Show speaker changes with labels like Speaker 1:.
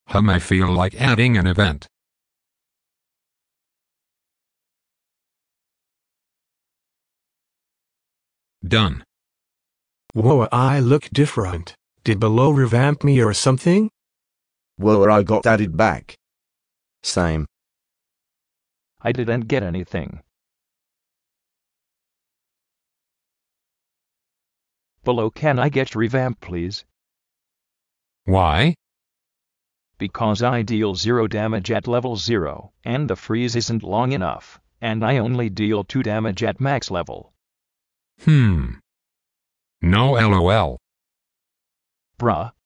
Speaker 1: I feel like adding an event. Done.
Speaker 2: Whoa, I look different. Did below revamp me or something?
Speaker 3: Whoa, I got added back. Same.
Speaker 4: I didn't get anything. Below, can I get revamp, please?
Speaker 1: Why?
Speaker 4: Because I deal 0 damage at level 0, and the freeze isn't long enough, and I only deal 2 damage at max level.
Speaker 1: No LOL.
Speaker 4: Bruh.